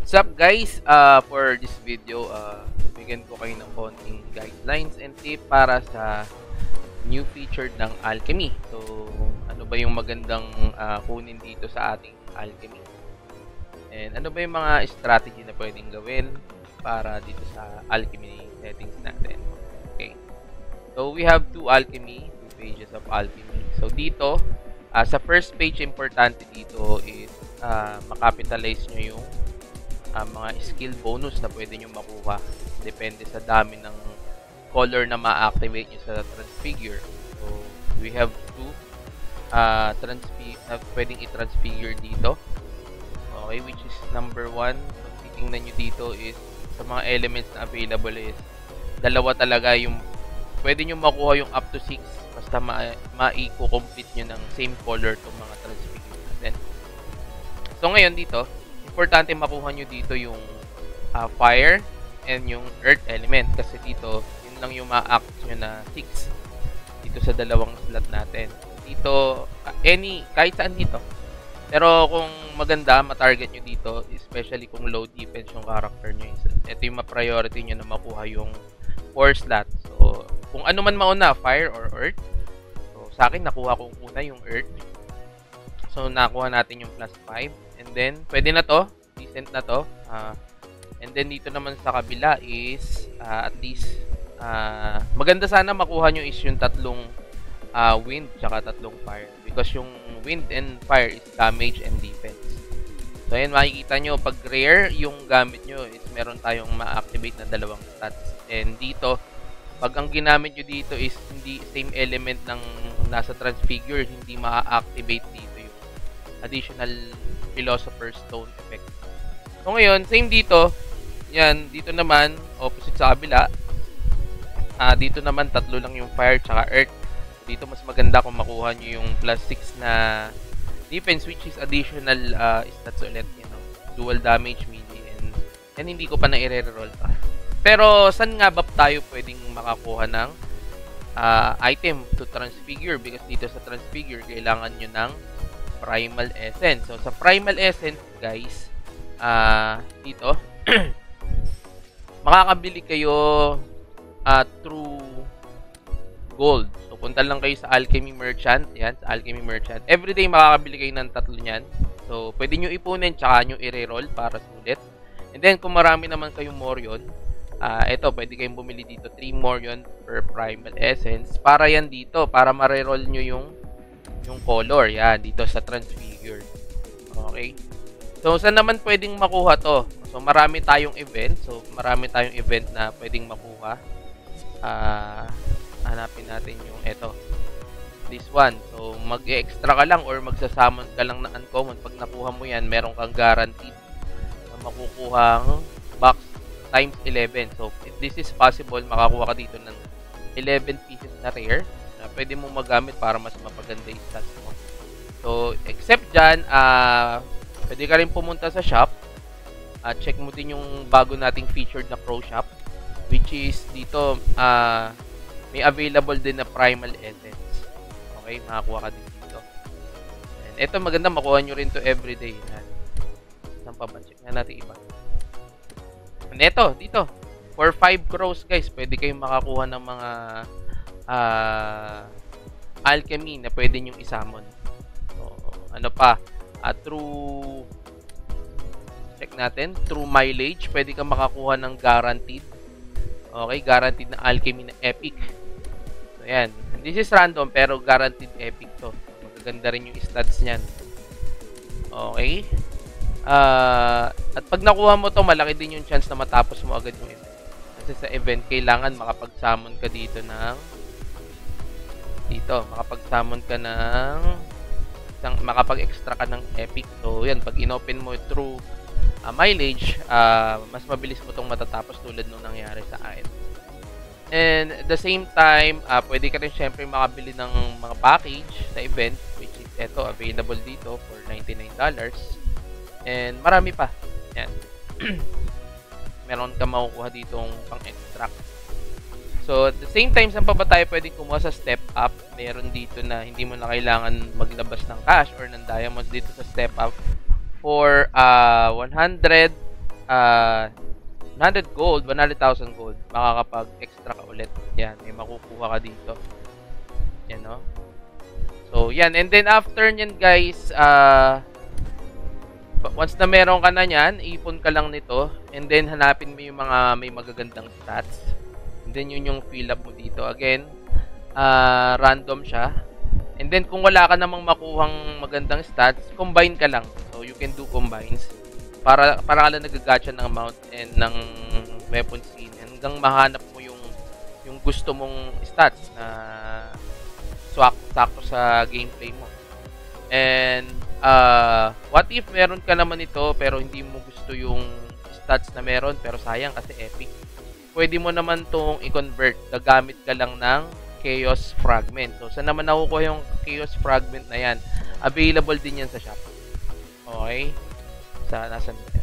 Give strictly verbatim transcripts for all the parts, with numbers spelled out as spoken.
What's up guys? Uh, for this video, uh, bigyan ko kayo ng konting guidelines and tip para sa new feature ng Alchemy. So, ano ba yung magandang uh, kunin dito sa ating Alchemy? And ano ba yung mga strategy na pwedeng gawin para dito sa Alchemy settings natin? Okay. So, we have two Alchemy, two pages of Alchemy. So, dito, uh, sa first page, importante dito is uh, makapitalize nyo yung Uh, mga skill bonus na pwede nyo makuha. Depende sa dami ng color na ma-activate nyo sa transfigure. So, we have two uh, transfi uh, pwedeng i-transfigure dito. Okay, which is number one. Kung titingnan nyo dito is sa mga elements na available is dalawa talaga yung pwede nyo makuha yung up to six basta ma-i-complete nyo ng same color itong mga transfigure natin. So, ngayon dito importante makuha nyo dito yung uh, fire and yung earth element kasi dito yun lang yung ma-act nyo na six dito sa dalawang slot natin dito uh, any kahit saan dito pero kung maganda ma-target nyo dito especially kung low defense yung character nyo ito yung ma-priority nyo na makuha yung four slot. So kung ano man mauna fire or earth, so sa akin nakuha kong una yung earth, so nakuha natin yung plus five. And then, pwede na to. Decent na to. Uh, and then, dito naman sa kabila is, uh, at least, uh, maganda sana makuha nyo is yung tatlong uh, wind tsaka tatlong fire. Because yung wind and fire is damage and defense. So, ayan, makikita nyo, pag rare, yung gamit nyo is meron tayong ma-activate na dalawang stats. And dito, pag ang ginamit nyo dito is hindi same element ng nasa transfigure, hindi ma-activate dito yung additional Philosopher's Stone effect. So ngayon, same dito. Yan, dito naman, opposite sa kabila. Ah, dito naman, tatlo lang yung fire tsaka earth. Dito mas maganda kung makuha nyo yung plus six na defense which is additional uh, stats ulit. You know, dual damage, melee, and, and hindi ko pa na i-reroll pa. Pero, saan nga ba tayo pwedeng makakuha ng uh, item to transfigure? Because dito sa transfigure, kailangan nyo ng Primal Essence. So, sa Primal Essence, guys, uh, dito, makakabili kayo uh, through gold. So, punta lang kayo sa Alchemy Merchant. Yan, sa Alchemy Merchant. Everyday, makakabili kayo ng tatlo niyan. So, pwede nyo ipunin, tsaka nyo i-reroll para sulit. And then, kung marami naman kayong Morion, uh, ito, pwede kayong bumili dito, three Morion per Primal Essence. Para yan dito, para ma-reroll nyo yung yung color, yan, dito sa transfigure. Okay? So, saan naman pwedeng makuha to? So, marami tayong event. So, marami tayong event na pwedeng makuha. Ah, uh, hanapin natin yung ito. This one. So, mag-extra ka lang or magsasamon ka lang na uncommon. Pag nakuha mo yan, meron kang guaranteed na makukuhang box times eleven. So, if this is possible, makakuha ka dito ng eleven pieces na rare na pwede mong magamit para mas mapaganda yung stats mo. So, except dyan, uh, pwede ka rin pumunta sa shop at uh, check mo din yung bago nating featured na pro shop which is dito, uh, may available din na Primal Essence. Okay, makakuha ka din dito. And ito maganda, makuha nyo rin to everyday. Yan. Saan pa ba? Check na natin iba. And ito, dito. For five crores guys, pwede kayong makakuha ng mga Uh, alchemy na pwede nyong isamon. So, ano pa? Uh, through check natin. Through mileage, pwede kang makakuha ng guaranteed. Okay, guaranteed na alchemy na epic. So, yan. This is random pero guaranteed epic to. Magaganda rin yung stats niyan. Okay. Uh, at pag nakuha mo to, malaki din yung chance na matapos mo agad yung event. Kasi sa event, kailangan makapag-summon ka dito ng dito, makapag-summon ka ng isang, makapag-extra ka ng epic. So, yan, pag inopen mo through uh, mileage, uh, mas mabilis mo itong matatapos tulad nung nangyari sa akin. And at the same time, uh, pwede ka rin syempre makabili ng mga package sa event, which is ito, available dito for ninety-nine dollars. And marami pa. Yan. Meron ka makukuha ditong pang-extract. So, at the same time, saan pa ba tayo pwedeng kumuha sa step up? Meron dito na hindi mo na kailangan maglabas ng cash or ng diamonds dito sa step up for uh, one hundred uh, one hundred gold, one hundred thousand gold, makakapag-extra ka ulit. Yan, may makukuha ka dito. Yan, no? So, yan. And then, after nyan, guys, uh, once na meron ka na nyan, ipon ka lang nito. And then, hanapin mo yung mga may magagandang stats. And then, yun yung fill up mo dito. Again, uh, random siya. And then, kung wala ka namang makuhang magandang stats, combine ka lang. So, you can do combines. Para, para ka lang nagagatcha ng amount and ng weapon skin. Hanggang mahanap mo yung, yung gusto mong stats na swak, sakto sa gameplay mo. And, uh, what if meron ka naman ito pero hindi mo gusto yung stats na meron pero sayang kasi epic. Pwede mo naman tong i-convert. Gagamit ka lang ng Chaos Fragment. So, saan naman nakukuha yung Chaos Fragment na yan? Available din yan sa shop. Okay? Sa, nasan yan?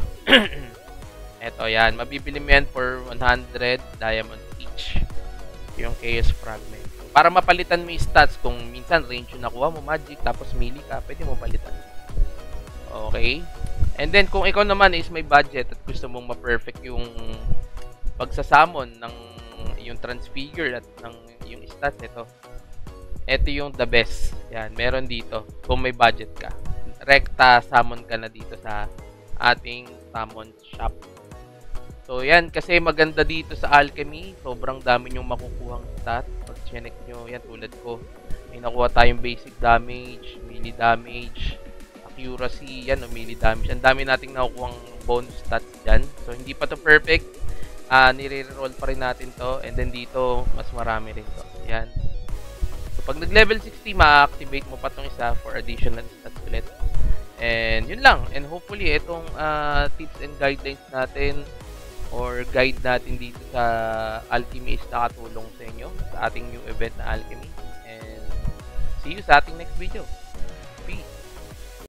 Eto, yan. Mabibili mo yan for one hundred diamond each. Yung Chaos Fragment. Para mapalitan mo yung stats, kung minsan range yung nakuha mo, magic, tapos melee ka, pwede mo palitan. Okay? And then, kung ikaw naman is may budget at gusto mong ma-perfect yung pagsasamon ng yung transfigure at ng yung stats nito, ito yung the best. Yan, meron dito. Kung may budget ka, rekta summon ka na dito sa ating summon shop. So, yan. Kasi maganda dito sa alchemy. Sobrang dami nyong makukuhang stat. Pag check nyo, yan tulad ko. May nakuha tayong basic damage, melee damage, accuracy, yan, o melee damage. Ang dami nating nakukuhang bonus stats dyan. So, hindi pa to perfect. Uh, nire-roll pa rin natin to. And then dito, mas marami rin to. Yan. So, pag nag-level sixty, ma-activate mo pa tong isa for additional stats ulit. And yun lang. And hopefully, itong uh, tips and guidelines natin or guide natin dito sa Alchemy is nakatulong sa inyo sa ating new event na Alchemy. And see you sa ating next video. Peace!